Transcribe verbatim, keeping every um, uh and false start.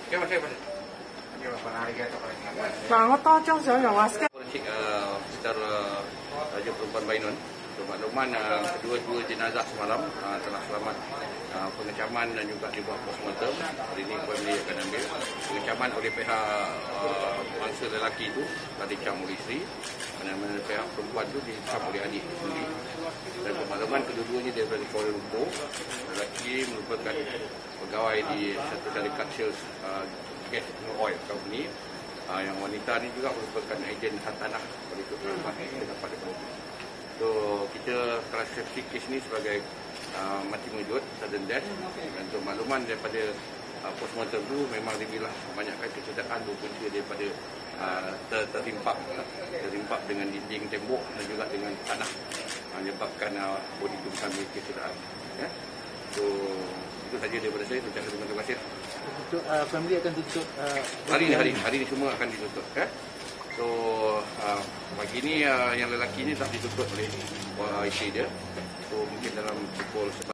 嗱，我多張相又話 scan。 Forensik uh, secara uh, Raja Perempuan Bainun. Untuk makluman, uh, kedua-dua jenazah semalam uh, telah selamat uh, pengecaman dan juga dibuat postmortem. Hari ini family akan ambil pengecaman oleh pihak uh, bangsa lelaki itu telah dicam oleh isteri, mana-mana pihak perempuan itu dicam oleh adik sendiri. Dan untuk makluman, kedua-duanya daripada Kuala Lumpur. Lelaki merupakan pegawai di satu syarikat sales uh, gas oil company. Uh, yang wanita ni juga merupakan ejen hartanah pada perempuan dengan pada perempuan. So kita klasifikasi kes ni sebagai uh, mati mengejut, sudden death. Dan untuk makluman daripada uh, postmortem tu memang dibilah kebanyakan kecederaan berpunca daripada uh, ter tertimpak tertimpak dengan dinding tembok dan juga dengan tanah uh, menyebabkan uh, body tu mengalami kecederaan. Ya. So itu saja daripada saya. Terima kasih. Untuk uh, family akan tutup uh, hari ini hari hari ini semua akan ditutup, ya. So uh, pagi ni uh, yang lelaki ni tak ditutup oleh uh, isteri dia. So mungkin dalam pukul